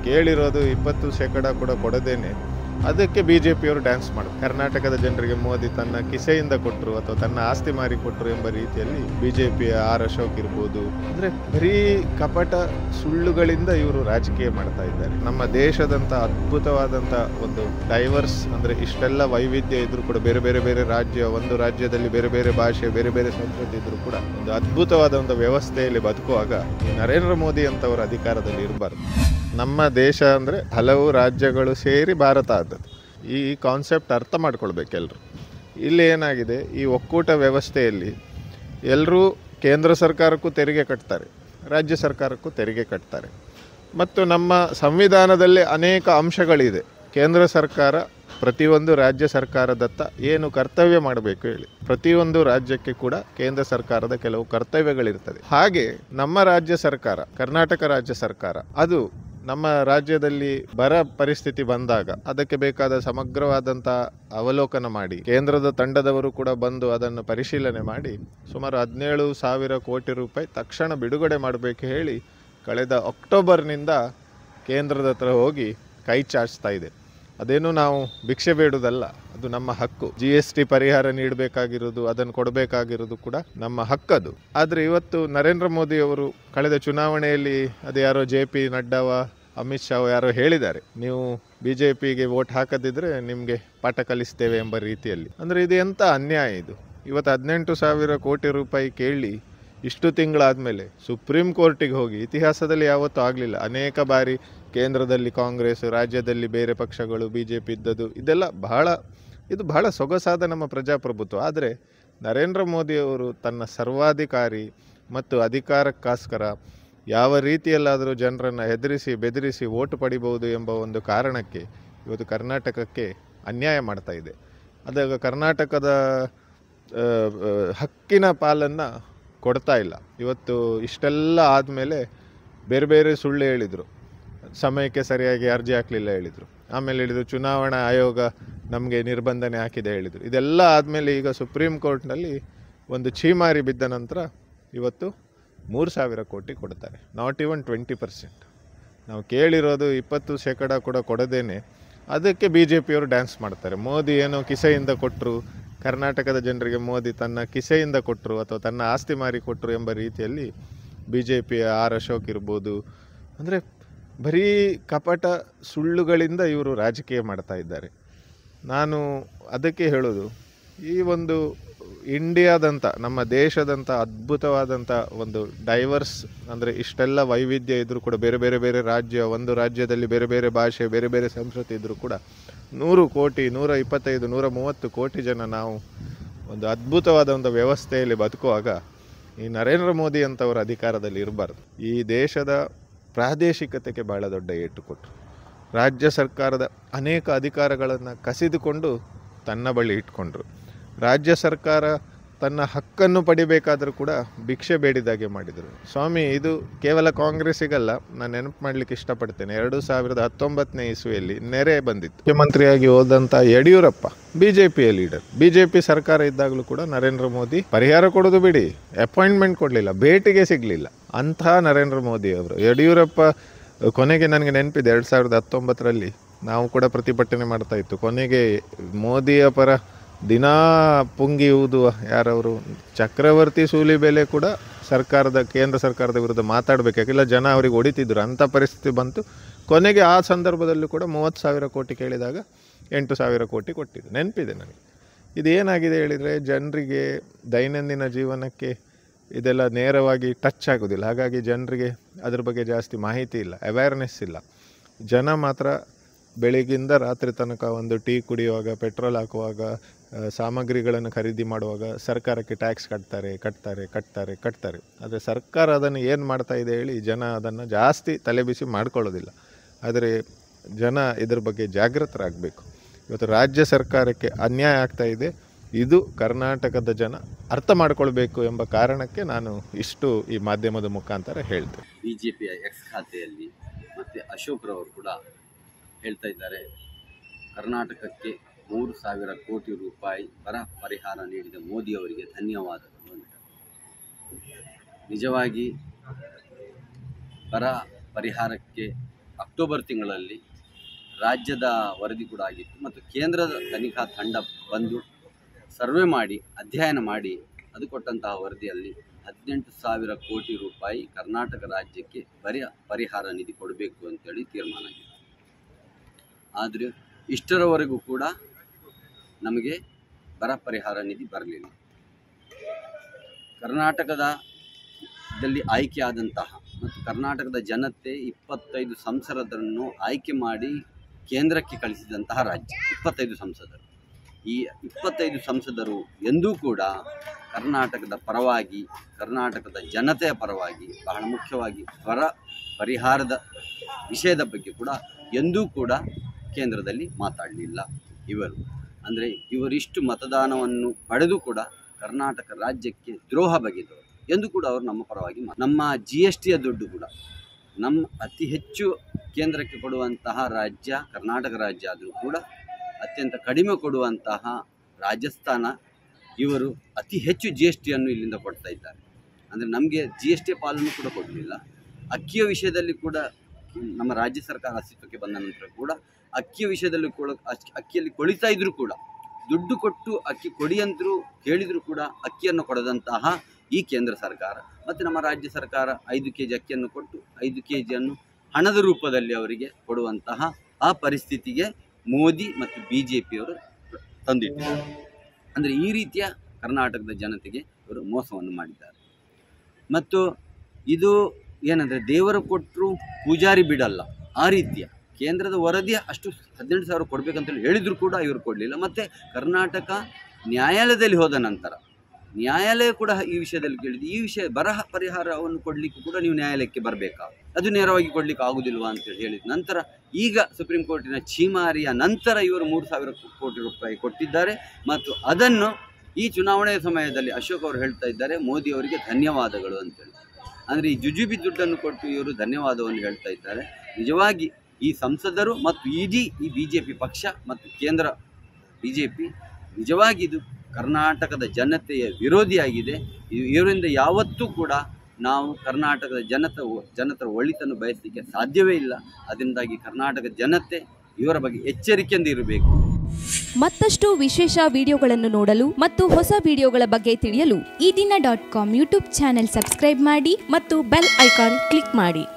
ಕೇಳಿರೋದು 20% ಕೂಡ ಕೊಡದೇನೆ ಅದಕ್ಕೆ ಬಿಜೆಪಿಯವರು ಡ್ಯಾನ್ಸ್ ಮಾಡೋದು. ಕರ್ನಾಟಕದ ಜನರಿಗೆ ಮೋದಿ ತನ್ನ ಕಿಸೆಯಿಂದ ಕೊಟ್ಟರು ಅಥವಾ ತನ್ನ ಆಸ್ತಿ ಮಾರಿ ಕೊಟ್ಟರು ಎಂಬ ರೀತಿಯಲ್ಲಿ ಬಿಜೆಪಿಯ ಆರ್ ಅಶೋಕ್ ಇರ್ಬೋದು, ಅಂದ್ರೆ ಬರೀ ಕಪಟ ಸುಳ್ಳುಗಳಿಂದ ಇವರು ರಾಜಕೀಯ ಮಾಡ್ತಾ ಇದ್ದಾರೆ. ನಮ್ಮ ದೇಶದಂತ ಅದ್ಭುತವಾದಂತ ಒಂದು ಡೈವರ್ಸ್, ಅಂದ್ರೆ ಇಷ್ಟೆಲ್ಲ ವೈವಿಧ್ಯ ಇದ್ರೂ ಕೂಡ ಬೇರೆ ಬೇರೆ ಬೇರೆ ರಾಜ್ಯ, ಒಂದು ರಾಜ್ಯದಲ್ಲಿ ಬೇರೆ ಬೇರೆ ಭಾಷೆ, ಬೇರೆ ಬೇರೆ ಸಂಸ್ಕೃತಿ ಇದ್ರೂ ಕೂಡ ಒಂದು ಅದ್ಭುತವಾದ ಒಂದು ವ್ಯವಸ್ಥೆಯಲ್ಲಿ ಬದುಕುವಾಗ ಈ ನರೇಂದ್ರ ಮೋದಿ ಅಂತವರ ಅಧಿಕಾರದಲ್ಲಿ ಇರಬಾರ್ದು. ನಮ್ಮ ದೇಶ ಅಂದರೆ ಹಲವು ರಾಜ್ಯಗಳು ಸೇರಿ ಭಾರತ ಆದದ್ದು. ಈ ಕಾನ್ಸೆಪ್ಟ್ ಅರ್ಥ ಮಾಡ್ಕೊಳ್ಬೇಕು ಎಲ್ಲರೂ. ಇಲ್ಲಿ ಏನಾಗಿದೆ, ಈ ಒಕ್ಕೂಟ ವ್ಯವಸ್ಥೆಯಲ್ಲಿ ಎಲ್ಲರೂ ಕೇಂದ್ರ ಸರ್ಕಾರಕ್ಕೂ ತೆರಿಗೆ ಕಟ್ತಾರೆ, ರಾಜ್ಯ ಸರ್ಕಾರಕ್ಕೂ ತೆರಿಗೆ ಕಟ್ತಾರೆ. ಮತ್ತು ನಮ್ಮ ಸಂವಿಧಾನದಲ್ಲಿ ಅನೇಕ ಅಂಶಗಳಿದೆ. ಕೇಂದ್ರ ಸರ್ಕಾರ ಪ್ರತಿಯೊಂದು ರಾಜ್ಯ ಸರ್ಕಾರದತ್ತ ಏನು ಕರ್ತವ್ಯ ಮಾಡಬೇಕು ಹೇಳಿ, ಪ್ರತಿಯೊಂದು ರಾಜ್ಯಕ್ಕೆ ಕೂಡ ಕೇಂದ್ರ ಸರ್ಕಾರದ ಕೆಲವು ಕರ್ತವ್ಯಗಳಿರ್ತದೆ. ಹಾಗೆ ನಮ್ಮ ರಾಜ್ಯ ಸರ್ಕಾರ, ಕರ್ನಾಟಕ ರಾಜ್ಯ ಸರ್ಕಾರ, ಅದು ನಮ್ಮ ರಾಜ್ಯದಲ್ಲಿ ಬರ ಪರಿಸ್ಥಿತಿ ಬಂದಾಗ ಅದಕ್ಕೆ ಬೇಕಾದ ಸಮಗ್ರವಾದಂಥ ಅವಲೋಕನ ಮಾಡಿ ಕೇಂದ್ರದ ತಂಡದವರು ಕೂಡ ಬಂದು ಅದನ್ನು ಪರಿಶೀಲನೆ ಮಾಡಿ ಸುಮಾರು 17,000 ಕೋಟಿ ರೂಪಾಯಿ ತಕ್ಷಣ ಬಿಡುಗಡೆ ಮಾಡಬೇಕು ಹೇಳಿ ಕಳೆದ ಅಕ್ಟೋಬರ್ನಿಂದ ಕೇಂದ್ರದ ಹತ್ರ ಹೋಗಿ ಕೈ ಚಾಚ್ತಾ ಇದೆ. ಅದೇನು ನಾವು ಭಿಕ್ಷೆ ಬೇಡುವುದಲ್ಲ, ಅದು ನಮ್ಮ ಹಕ್ಕು. GST ಪರಿಹಾರ ನೀಡಬೇಕಾಗಿರೋದು, ಅದನ್ನು ಕೊಡಬೇಕಾಗಿರೋದು ಕೂಡ ನಮ್ಮ ಹಕ್ಕದು. ಆದರೆ ಇವತ್ತು ನರೇಂದ್ರ ಮೋದಿ ಅವರು ಕಳೆದ ಚುನಾವಣೆಯಲ್ಲಿ ಅದು ಯಾರೋ JP ನಡ್ಡಾವ, ಅಮಿತ್ ಶಾ ಯಾರೋ ಹೇಳಿದ್ದಾರೆ, ನೀವು BJPಗೆ ವೋಟ್ ಹಾಕದಿದ್ರೆ ನಿಮಗೆ ಪಾಠ ಕಲಿಸ್ತೇವೆ ಎಂಬ ರೀತಿಯಲ್ಲಿ. ಅಂದರೆ ಇದು ಎಂಥ ಅನ್ಯಾಯ ಇದು. ಇವತ್ತು 18,000 ಕೋಟಿ ರೂಪಾಯಿ ಕೇಳಿ ಇಷ್ಟು ತಿಂಗಳಾದಮೇಲೆ ಸುಪ್ರೀಂ ಕೋರ್ಟಿಗೆ ಹೋಗಿ, ಇತಿಹಾಸದಲ್ಲಿ ಯಾವತ್ತೂ ಆಗಲಿಲ್ಲ. ಅನೇಕ ಬಾರಿ ಕೇಂದ್ರದಲ್ಲಿ ಕಾಂಗ್ರೆಸ್, ರಾಜ್ಯದಲ್ಲಿ ಬೇರೆ ಪಕ್ಷಗಳು, BJP ಇದ್ದದ್ದು, ಇದು ಬಹಳ ಸೊಗಸಾದ ನಮ್ಮ ಪ್ರಜಾಪ್ರಭುತ್ವ. ಆದರೆ ನರೇಂದ್ರ ಮೋದಿಯವರು ತನ್ನ ಸರ್ವಾಧಿಕಾರಿ ಮತ್ತು ಅಧಿಕಾರಕ್ಕೋಸ್ಕರ ಯಾವ ರೀತಿಯಲ್ಲಾದರೂ ಜನರನ್ನು ಹೆದರಿಸಿ ಬೆದರಿಸಿ ಓಟು ಪಡಿಬಹುದು ಎಂಬ ಒಂದು ಕಾರಣಕ್ಕೆ ಇವತ್ತು ಕರ್ನಾಟಕಕ್ಕೆ ಅನ್ಯಾಯ ಮಾಡ್ತಾ ಇದೆ. ಅದಾಗ ಕರ್ನಾಟಕದ ಹಕ್ಕಿನ ಪಾಲನ್ನು ಕೊಡ್ತಾ ಇಲ್ಲ. ಇವತ್ತು ಇಷ್ಟೆಲ್ಲ ಆದಮೇಲೆ ಬೇರೆ ಬೇರೆ ಸುಳ್ಳು ಹೇಳಿದರು, ಸಮಯಕ್ಕೆ ಸರಿಯಾಗಿ ಅರ್ಜಿ ಹಾಕಲಿಲ್ಲ ಹೇಳಿದರು, ಆಮೇಲೆ ಹೇಳಿದರು ಚುನಾವಣಾ ಆಯೋಗ ನಮಗೆ ನಿರ್ಬಂಧನೆ ಹಾಕಿದೆ ಹೇಳಿದರು. ಇದೆಲ್ಲ ಆದಮೇಲೆ ಈಗ ಸುಪ್ರೀಂ ಕೋರ್ಟ್ನಲ್ಲಿ ಒಂದು ಛೀಮಾರಿ ಬಿದ್ದ ನಂತರ ಇವತ್ತು 3,000 ಕೋಟಿ ಕೊಡ್ತಾರೆ, ನಾಟ್ ಈವನ್ 20%. ನಾವು ಕೇಳಿರೋದು 20% ಕೂಡ ಕೊಡದೇನೆ ಅದಕ್ಕೆ ಬಿಜೆಪಿಯವರು ಡ್ಯಾನ್ಸ್ ಮಾಡ್ತಾರೆ. ಮೋದಿ ಏನೋ ಕಿಸೆಯಿಂದ ಕೊಟ್ಟರು, ಕರ್ನಾಟಕದ ಜನರಿಗೆ ಮೋದಿ ತನ್ನ ಕಿಸೆಯಿಂದ ಕೊಟ್ಟರು ಅಥವಾ ತನ್ನ ಆಸ್ತಿ ಮಾರಿ ಕೊಟ್ಟರು ಎಂಬ ರೀತಿಯಲ್ಲಿ ಬಿಜೆಪಿಯ ಆರ್ ಅಶೋಕ್ ಇರ್ಬೋದು, ಅಂದರೆ ಬರೀ ಕಪಟ ಸುಳ್ಳುಗಳಿಂದ ಇವರು ರಾಜಕೀಯ ಮಾಡ್ತಾ ಇದ್ದಾರೆ. ನಾನು ಅದಕ್ಕೆ ಹೇಳೋದು, ಈ ಒಂದು ಇಂಡಿಯಾದಂಥ, ನಮ್ಮ ದೇಶದಂಥ ಅದ್ಭುತವಾದಂಥ ಒಂದು ಡೈವರ್ಸ್, ಅಂದರೆ ಇಷ್ಟೆಲ್ಲ ವೈವಿಧ್ಯ ಇದ್ದರೂ ಕೂಡ ಬೇರೆ ಬೇರೆ ಬೇರೆ ರಾಜ್ಯ, ಒಂದು ರಾಜ್ಯದಲ್ಲಿ ಬೇರೆ ಬೇರೆ ಭಾಷೆ, ಬೇರೆ ಬೇರೆ ಸಂಸ್ಕೃತಿ ಇದ್ದರೂ ಕೂಡ 100 ಕೋಟಿ, 125, 130 ಕೋಟಿ ಜನ ನಾವು ಒಂದು ಅದ್ಭುತವಾದ ಒಂದು ವ್ಯವಸ್ಥೆಯಲ್ಲಿ ಬದುಕುವಾಗ ಈ ನರೇಂದ್ರ ಮೋದಿ ಅಂತವರ ಅಧಿಕಾರದಲ್ಲಿ ಇರಬಾರ್ದು. ಈ ದೇಶದ ಪ್ರಾದೇಶಿಕತೆಗೆ ಭಾಳ ದೊಡ್ಡ ಏಟು ಕೊಟ್ಟರು. ರಾಜ್ಯ ಸರ್ಕಾರದ ಅನೇಕ ಅಧಿಕಾರಗಳನ್ನು ಕಸಿದುಕೊಂಡು ತನ್ನ ಬಳಿ ಇಟ್ಕೊಂಡ್ರು. ರಾಜ್ಯ ಸರ್ಕಾರ ತನ್ನ ಹಕ್ಕನ್ನು ಪಡಿಬೇಕಾದರೂ ಕೂಡ ಭಿಕ್ಷೆ ಬೇಡಿದಾಗೆ ಮಾಡಿದರು. ಸ್ವಾಮಿ, ಇದು ಕೇವಲ ಕಾಂಗ್ರೆಸ್ಸಿಗಲ್ಲ, ನಾನು ನೆನಪು ಮಾಡಲಿಕ್ಕೆ ಇಷ್ಟಪಡ್ತೇನೆ. 2019ನೇ ಇಸ್ವಿಯಲ್ಲಿ ನೆರೆ ಬಂದಿತ್ತು. ಮುಖ್ಯಮಂತ್ರಿಯಾಗಿ ಹೋದಂಥ ಯಡಿಯೂರಪ್ಪ BJPಯ ಲೀಡರ್. BJP ಸರ್ಕಾರ ಇದ್ದಾಗಲೂ ಕೂಡ ನರೇಂದ್ರ ಮೋದಿ ಪರಿಹಾರ ಕೊಡೋದು ಬಿಡಿ, ಅಪಾಯಿಂಟ್ಮೆಂಟ್ ಕೊಡಲಿಲ್ಲ, ಭೇಟಿಗೆ ಸಿಗಲಿಲ್ಲ. ಅಂಥ ನರೇಂದ್ರ ಮೋದಿ ಅವರು, ಯಡಿಯೂರಪ್ಪ ಕೊನೆಗೆ ನನಗೆ ನೆನಪಿದೆ 2019ರಲ್ಲಿ ನಾವು ಕೂಡ ಪ್ರತಿಭಟನೆ ಮಾಡ್ತಾ ಇತ್ತು. ಕೊನೆಗೆ ಮೋದಿಯ ಪರ ದಿನಾ ಪುಂಗಿ ಊದುವ ಯಾರವರು ಚಕ್ರವರ್ತಿ ಸೂಲಿಬೆಲೆ ಕೂಡ ಕೇಂದ್ರ ಸರ್ಕಾರದ ವಿರುದ್ಧ ಮಾತಾಡಬೇಕಾಗಿಲ್ಲ, ಜನ ಅವರಿಗೆ ಹೊಡಿತಿದ್ರು, ಅಂಥ ಪರಿಸ್ಥಿತಿ ಬಂತು. ಕೊನೆಗೆ ಆ ಸಂದರ್ಭದಲ್ಲೂ ಕೂಡ 30,000 ಕೋಟಿ ಕೇಳಿದಾಗ 8,000 ಕೋಟಿ ಕೊಟ್ಟಿದ್ದು ನೆನಪಿದೆ ನನಗೆ. ಇದೇನಾಗಿದೆ ಹೇಳಿದರೆ, ಜನರಿಗೆ ದೈನಂದಿನ ಜೀವನಕ್ಕೆ ಇದೆಲ್ಲ ನೇರವಾಗಿ ಟಚ್ ಆಗೋದಿಲ್ಲ. ಹಾಗಾಗಿ ಜನರಿಗೆ ಅದ್ರ ಬಗ್ಗೆ ಜಾಸ್ತಿ ಮಾಹಿತಿ ಇಲ್ಲ, ಅವೇರ್ನೆಸ್ ಇಲ್ಲ. ಜನ ಮಾತ್ರ ಬೆಳಗಿಂದ ರಾತ್ರಿ ತನಕ ಒಂದು ಟೀ ಕುಡಿಯುವಾಗ, ಪೆಟ್ರೋಲ್ ಹಾಕುವಾಗ, ಸಾಮಗ್ರಿಗಳನ್ನು ಖರೀದಿ ಮಾಡುವಾಗ ಸರ್ಕಾರಕ್ಕೆ ಟ್ಯಾಕ್ಸ್ ಕಟ್ತಾರೆ. ಆದರೆ ಸರ್ಕಾರ ಅದನ್ನು ಏನು ಮಾಡ್ತಾ ಇದೆ ಹೇಳಿ ಜನ ಅದನ್ನು ಜಾಸ್ತಿ ತಲೆಬಿಸಿ ಮಾಡ್ಕೊಳ್ಳೋದಿಲ್ಲ. ಆದರೆ ಜನ ಇದ್ರ ಬಗ್ಗೆ ಜಾಗೃತರಾಗಬೇಕು. ಇವತ್ತು ರಾಜ್ಯ ಸರ್ಕಾರಕ್ಕೆ ಅನ್ಯಾಯ ಆಗ್ತಾ ಇದೆ, ಇದು ಕರ್ನಾಟಕದ ಜನ ಅರ್ಥ ಮಾಡ್ಕೊಳ್ಬೇಕು ಎಂಬ ಕಾರಣಕ್ಕೆ ನಾನು ಇಷ್ಟು ಈ ಮಾಧ್ಯಮದ ಮುಖಾಂತರ ಹೇಳ್ತೇನೆ. BJPಯ ಎಕ್ಸ್ ಖಾತೆಯಲ್ಲಿ ಮತ್ತು ಅಶೋಕ್ರವರು ಕೂಡ ಹೇಳ್ತಾ ಇದ್ದಾರೆ, ಕರ್ನಾಟಕಕ್ಕೆ 3,000 ಕೋಟಿ ರೂಪಾಯಿ ಬರ ಪರಿಹಾರ ನೀಡಿದ ಮೋದಿಯವರಿಗೆ ಧನ್ಯವಾದಗಳು ಅಂತ. ನಿಜವಾಗಿ ಬರ ಪರಿಹಾರಕ್ಕೆ ಅಕ್ಟೋಬರ್ ತಿಂಗಳಲ್ಲಿ ರಾಜ್ಯದ ವರದಿ ಕೂಡ ಆಗಿತ್ತು ಮತ್ತು ಕೇಂದ್ರದ ತನಿಖಾ ತಂಡ ಬಂದು ಸರ್ವೆ ಮಾಡಿ ಅಧ್ಯಯನ ಮಾಡಿ ಅದು ಕೊಟ್ಟಂತಹ ವರದಿಯಲ್ಲಿ 18,000 ಕೋಟಿ ರೂಪಾಯಿ ಕರ್ನಾಟಕ ರಾಜ್ಯಕ್ಕೆ ಪರಿಹಾರ ನಿಧಿ ಕೊಡಬೇಕು ಅಂತೇಳಿ ತೀರ್ಮಾನ ಆಗಿದೆ. ಆದರೆ ಇಷ್ಟರವರೆಗೂ ಕೂಡ ನಮಗೆ ಬರ ಪರಿಹಾರ ನಿಧಿ ಬರಲಿಲ್ಲ. ಕರ್ನಾಟಕದಲ್ಲಿ ಆಯ್ಕೆಯಾದಂತಹ ಮತ್ತು ಕರ್ನಾಟಕದ ಜನತೆ 25 ಸಂಸದರನ್ನು ಆಯ್ಕೆ ಮಾಡಿ ಕೇಂದ್ರಕ್ಕೆ ಕಳಿಸಿದಂತಹ ರಾಜ್ಯ 25 ಸಂಸದರು. ಈ 25 ಸಂಸದರು ಎಂದೂ ಕೂಡ ಕರ್ನಾಟಕದ ಪರವಾಗಿ, ಕರ್ನಾಟಕದ ಜನತೆಯ ಪರವಾಗಿ, ಬಹಳ ಮುಖ್ಯವಾಗಿ ಬರ ಪರಿಹಾರದ ವಿಷಯದ ಬಗ್ಗೆ ಕೂಡ ಎಂದೂ ಕೂಡ ಕೇಂದ್ರದಲ್ಲಿ ಮಾತಾಡಲಿಲ್ಲ. ಅಂದರೆ ಇವರಿಷ್ಟು ಮತದಾನವನ್ನು ಪಡೆದು ಕೂಡ ಕರ್ನಾಟಕ ರಾಜ್ಯಕ್ಕೆ ದ್ರೋಹ ಬಗೆದವರು ಎಂದು ಕೂಡ ಅವರು ನಮ್ಮ ಪರವಾಗಿ ನಮ್ಮ GSTಯ ದುಡ್ಡು ಕೂಡ ನಮ್ಮ ಅತಿ ಹೆಚ್ಚು ಕೇಂದ್ರಕ್ಕೆ ಕೊಡುವಂತಹ ರಾಜ್ಯ ಕರ್ನಾಟಕ ರಾಜ್ಯ ಆದರೂ ಕೂಡ ಅತ್ಯಂತ ಕಡಿಮೆ ಕೊಡುವಂತಹ ರಾಜಸ್ಥಾನ ಇವರು ಅತಿ ಹೆಚ್ಚು GSTಯನ್ನು ಇಲ್ಲಿಂದ ಕೊಡ್ತಾ ಇದ್ದಾರೆ. ಅಂದರೆ ನಮಗೆ GST ಪಾಲನ್ನು ಕೂಡ ಕೊಡಲಿಲ್ಲ. ಅಕ್ಕಿಯ ವಿಷಯದಲ್ಲಿ ಕೂಡ ನಮ್ಮ ರಾಜ್ಯ ಸರ್ಕಾರ ಅಸ್ತಿತ್ವಕ್ಕೆ ಬಂದ ನಂತರ ಕೂಡ ಅಕ್ಕಿಯ ವಿಷಯದಲ್ಲಿ ಕೂಡ ಅಕ್ಕಿಯಲ್ಲಿ ಕೊಳಿತಾ ಇದ್ರೂ ಕೂಡ ದುಡ್ಡು ಕೊಟ್ಟು ಅಕ್ಕಿ ಕೊಡಿಯಂತರೂ ಹೇಳಿದರೂ ಕೂಡ ಅಕ್ಕಿಯನ್ನು ಕೊಡದಂತಹ ಈ ಕೇಂದ್ರ ಸರ್ಕಾರ ಮತ್ತು ನಮ್ಮ ರಾಜ್ಯ ಸರ್ಕಾರ 5 kg ಅಕ್ಕಿಯನ್ನು ಕೊಟ್ಟು 5 kgಯನ್ನು ಹಣದ ರೂಪದಲ್ಲಿ ಅವರಿಗೆ ಕೊಡುವಂತಹ ಆ ಪರಿಸ್ಥಿತಿಗೆ ಮೋದಿ ಮತ್ತು BJಪಿಯವರು ತಂದಿಟ್ಟಿದ್ದಾರೆ. ಅಂದರೆ ಈ ರೀತಿಯ ಕರ್ನಾಟಕದ ಜನತೆಗೆ ಅವರು ಮೋಸವನ್ನು ಮಾಡಿದ್ದಾರೆ. ಮತ್ತು ಇದು ಏನಂದರೆ ದೇವರು ಕೊಟ್ಟರು ಪೂಜಾರಿ ಬಿಡಲ್ಲ ಆ ರೀತಿಯ ಕೇಂದ್ರದ ವರದಿ ಅಷ್ಟು 18,000 ಕೊಡಬೇಕಂತೇಳಿ ಹೇಳಿದರೂ ಕೂಡ ಇವರು ಕೊಡಲಿಲ್ಲ. ಮತ್ತು ಕರ್ನಾಟಕ ನ್ಯಾಯಾಲಯದಲ್ಲಿ ಹೋದ ನಂತರ ನ್ಯಾಯಾಲಯ ಕೂಡ ಈ ವಿಷಯದಲ್ಲಿ ಕೇಳಿದ್ದು, ಈ ವಿಷಯ ಬರ ಪರಿಹಾರವನ್ನು ಕೊಡಲಿಕ್ಕೆ ಕೂಡ ನೀವು ನ್ಯಾಯಾಲಯಕ್ಕೆ ಬರಬೇಕಾ, ಅದು ನೇರವಾಗಿ ಕೊಡಲಿಕ್ಕೆ ಆಗೋದಿಲ್ವಾ ಅಂತೇಳಿ ಹೇಳಿದ ನಂತರ ಈಗ ಸುಪ್ರೀಂ ಕೋರ್ಟಿನ ಛೀಮಾರಿಯ ನಂತರ ಇವರು 3,000 ಕೋಟಿ ರೂಪಾಯಿ ಕೊಟ್ಟಿದ್ದಾರೆ. ಮತ್ತು ಅದನ್ನು ಈ ಚುನಾವಣೆಯ ಸಮಯದಲ್ಲಿ ಅಶೋಕ್ ಅವರು ಹೇಳ್ತಾ ಇದ್ದಾರೆ ಮೋದಿ ಅವರಿಗೆ ಧನ್ಯವಾದಗಳು ಅಂತೇಳಿ. ಅಂದರೆ ಈ ಜುಜುಬಿ ದುಡ್ಡನ್ನು ಕೊಟ್ಟು ಇವರು ಧನ್ಯವಾದವನ್ನು ಹೇಳ್ತಾ ಇದ್ದಾರೆ. ನಿಜವಾಗಿ ಈ ಸಂಸದರು ಮತ್ತು ಇಡೀ ಈ BJP ಪಕ್ಷ ಮತ್ತು ಕೇಂದ್ರ BJP ನಿಜವಾಗಿ ಇದು ಕರ್ನಾಟಕದ ಜನತೆಯ ವಿರೋಧಿಯಾಗಿದೆ. ಇವರಿಂದ ಯಾವತ್ತೂ ಕೂಡ ನಾವು ಕರ್ನಾಟಕದ ಜನತರ ಒಳಿತನ್ನು ಬಯಸಲಿಕ್ಕೆ ಸಾಧ್ಯವೇ ಇಲ್ಲ. ಅದರಿಂದಾಗಿ ಕರ್ನಾಟಕದ ಜನತೆ ಇವರ ಬಗ್ಗೆ ಎಚ್ಚರಿಕೆಯಿಂದ ಇರಬೇಕು. ಮತ್ತಷ್ಟು ವಿಶೇಷ ವಿಡಿಯೋಗಳನ್ನು ನೋಡಲು ಮತ್ತು ಹೊಸ ವಿಡಿಯೋಗಳ ಬಗ್ಗೆ ತಿಳಿಯಲು ಈ ದಿನ .com ಯೂಟ್ಯೂಬ್ ಚಾನೆಲ್ ಸಬ್ಸ್ಕ್ರೈಬ್ ಮಾಡಿ ಮತ್ತು ಬೆಲ್ ಐಕಾನ್ ಕ್ಲಿಕ್ ಮಾಡಿ.